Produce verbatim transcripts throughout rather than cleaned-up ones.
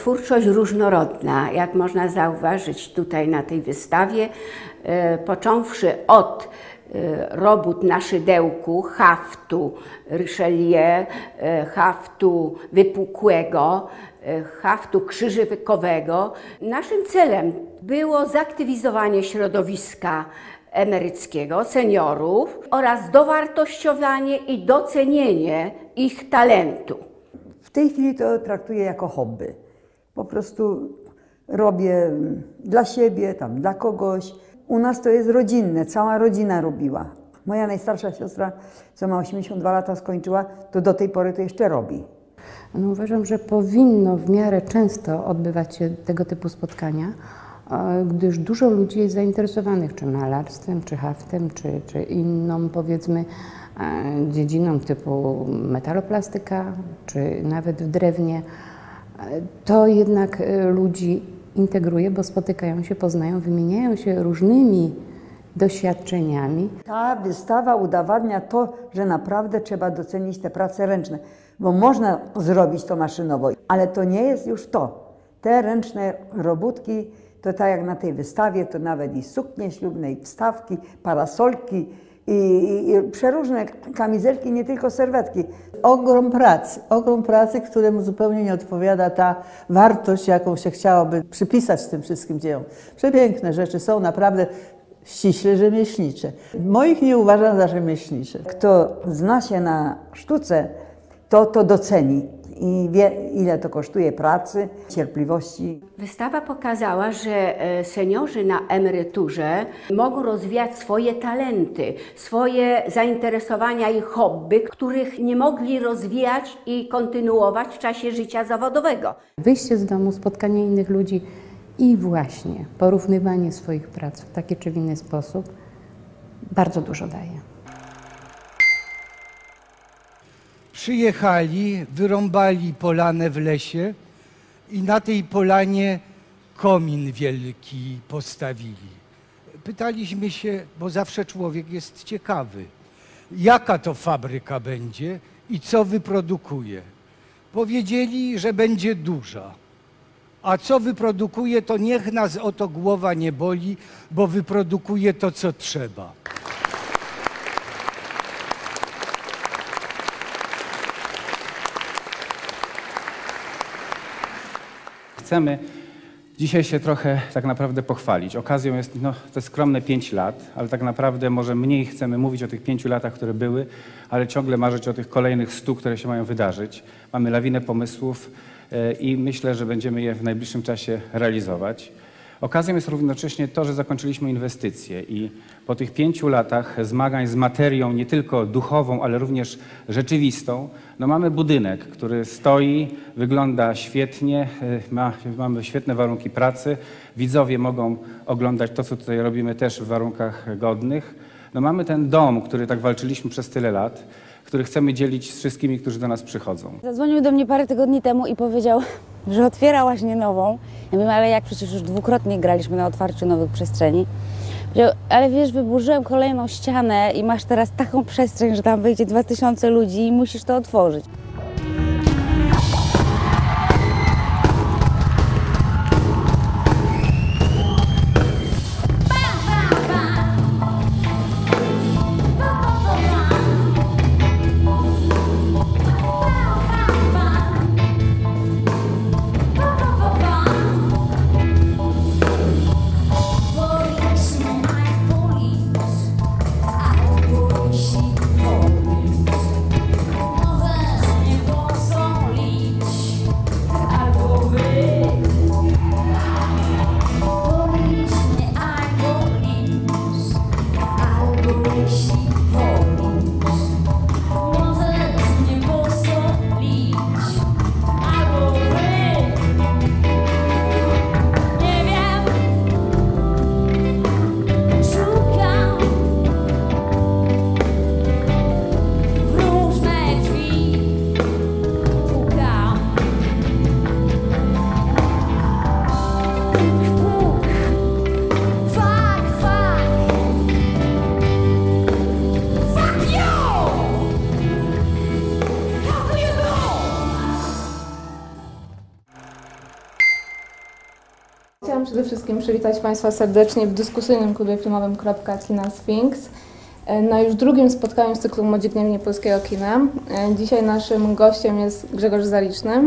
twórczość różnorodna, jak można zauważyć tutaj na tej wystawie, począwszy od robót na szydełku, haftu Richelieu, haftu wypukłego, haftu krzyżykowego. Naszym celem było zaktywizowanie środowiska emeryckiego, seniorów oraz dowartościowanie i docenienie ich talentu. W tej chwili to traktuję jako hobby. Po prostu robię dla siebie, tam dla kogoś. U nas to jest rodzinne, cała rodzina robiła. Moja najstarsza siostra, co ma osiemdziesiąt dwa lata, skończyła, to do tej pory to jeszcze robi. No, uważam, że powinno w miarę często odbywać się tego typu spotkania, gdyż dużo ludzi jest zainteresowanych czy malarstwem, czy haftem, czy, czy inną, powiedzmy, dziedziną typu metaloplastyka, czy nawet w drewnie. To jednak ludzi integruje, bo spotykają się, poznają, wymieniają się różnymi doświadczeniami. Ta wystawa udowadnia to, że naprawdę trzeba docenić te prace ręczne, bo można zrobić to maszynowo, ale to nie jest już to. Te ręczne robótki, to tak jak na tej wystawie, to nawet i suknie ślubne, i wstawki, parasolki, i, i, i przeróżne kamizelki, nie tylko serwetki. Ogrom pracy, ogrom pracy, któremu zupełnie nie odpowiada ta wartość, jaką się chciałoby przypisać tym wszystkim dziełom. Przepiękne rzeczy są, naprawdę ściśle rzemieślnicze. Moich nie uważam za rzemieślnicze. Kto zna się na sztuce, to to doceni i wie, ile to kosztuje pracy, cierpliwości. Wystawa pokazała, że seniorzy na emeryturze mogą rozwijać swoje talenty, swoje zainteresowania i hobby, których nie mogli rozwijać i kontynuować w czasie życia zawodowego. Wyjście z domu, spotkanie innych ludzi i właśnie porównywanie swoich prac w taki czy w inny sposób bardzo dużo daje. Przyjechali, wyrąbali polanę w lesie i na tej polanie komin wielki postawili. Pytaliśmy się, bo zawsze człowiek jest ciekawy, jaka to fabryka będzie i co wyprodukuje. Powiedzieli, że będzie duża. A co wyprodukuje, to niech nas o to głowa nie boli, bo wyprodukuje to, co trzeba. Chcemy dzisiaj się trochę tak naprawdę pochwalić. Okazją jest no, te skromne pięć lat, ale tak naprawdę może mniej chcemy mówić o tych pięciu latach, które były, ale ciągle marzyć o tych kolejnych stu, które się mają wydarzyć. Mamy lawinę pomysłów yy, i myślę, że będziemy je w najbliższym czasie realizować. Okazją jest równocześnie to, że zakończyliśmy inwestycje i po tych pięciu latach zmagań z materią nie tylko duchową, ale również rzeczywistą, no mamy budynek, który stoi, wygląda świetnie, ma, mamy świetne warunki pracy, widzowie mogą oglądać to, co tutaj robimy też w warunkach godnych. No mamy ten dom, który tak walczyliśmy przez tyle lat, który chcemy dzielić z wszystkimi, którzy do nas przychodzą. Zadzwonił do mnie parę tygodni temu i powiedział, że otwiera właśnie nową. Ja mówię, ale jak, przecież już dwukrotnie graliśmy na otwarciu nowych przestrzeni. Powiedział, ale wiesz, wyburzyłem kolejną ścianę i masz teraz taką przestrzeń, że tam wejdzie dwa tysiące ludzi i musisz to otworzyć. przede wszystkim przywitać Państwa serdecznie w dyskusyjnym klubie filmowym Kropka Kina Sfinks na już drugim spotkaniu z cyklu Młodzi Gniewni Polskiego Kina. Dzisiaj naszym gościem jest Grzegorz Zaliczny.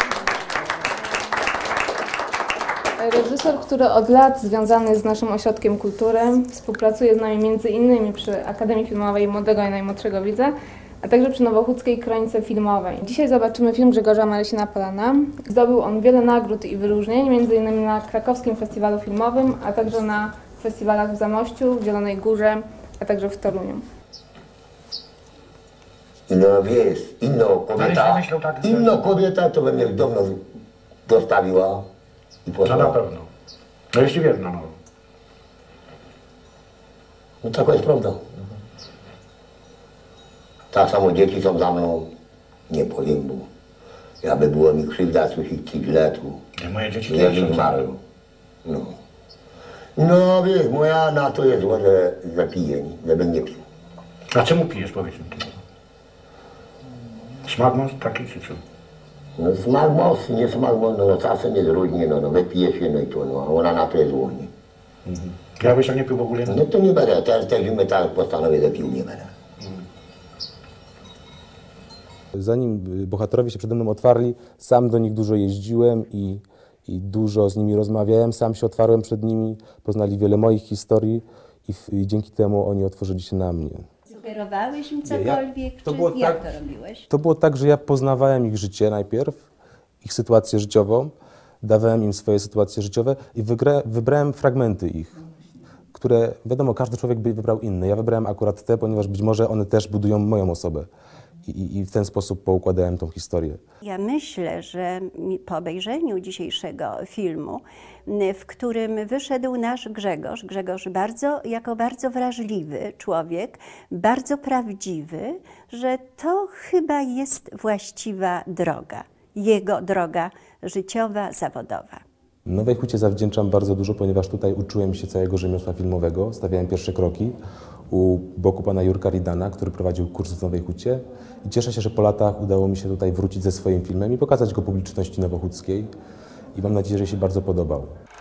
Reżyser, który od lat związany jest z naszym ośrodkiem kultury, współpracuje z nami między innymi przy Akademii Filmowej Młodego i Najmłodszego Widza, a także przy Nowochódzkiej Kronice Filmowej. Dzisiaj zobaczymy film Grzegorza Marysina-Polana. Zdobył on wiele nagród i wyróżnień, między innymi na Krakowskim Festiwalu Filmowym, a także na festiwalach w Zamościu, w Zielonej Górze, a także w Toruniu. No wiesz, inna kobieta, inna kobieta to by mnie dawno dostawiła i To posłała. na pewno. No jeśli wierna, no. No taka jest prawda. Tak samo dzieci są za mną, nie powiem, bo jakby było mi krzywda, słyszeć ci źle, to Nie, moje dzieci nie też są bym za zmarł. No. No wiesz, moja na to jest zła, że, że piję, żeby nie pił. A czemu pijesz, powiedz mi? Smak masz taki czy co? No smak mocny, nie smak mocny, no czasem jest różnie, no, no wypije się, no i to, no, a ona na to jest zła, nie? Mhm. Ja byś tak nie pił w ogóle? No to nie będę, teraz te zimy tak postanowię, że pił nie będę. Zanim bohaterowie się przede mną otwarli, sam do nich dużo jeździłem i, i dużo z nimi rozmawiałem, sam się otwarłem przed nimi, poznali wiele moich historii i, w, i dzięki temu oni otworzyli się na mnie. Sugerowałeś im Nie, cokolwiek, ja- to czy było jak tak- to robiłeś? To było tak, że ja poznawałem ich życie najpierw, ich sytuację życiową, dawałem im swoje sytuacje życiowe i wygra, wybrałem fragmenty ich, które, wiadomo, każdy człowiek by wybrał inne. Ja wybrałem akurat te, ponieważ być może one też budują moją osobę. I, i, i w ten sposób poukładałem tą historię. Ja myślę, że mi- po obejrzeniu dzisiejszego filmu, m, w którym wyszedł nasz Grzegorz, Grzegorz bardzo, jako bardzo wrażliwy człowiek, bardzo prawdziwy, że to chyba jest właściwa droga, jego droga życiowa, zawodowa. Nowej Hucie zawdzięczam bardzo dużo, ponieważ tutaj uczyłem się całego rzemiosła filmowego, stawiałem pierwsze kroki u boku pana Jurka Ridana, który prowadził kurs w Nowej Hucie i cieszę się, że po latach udało mi się tutaj wrócić ze swoim filmem i pokazać go publiczności nowochódzkiej i mam nadzieję, że się bardzo podobał.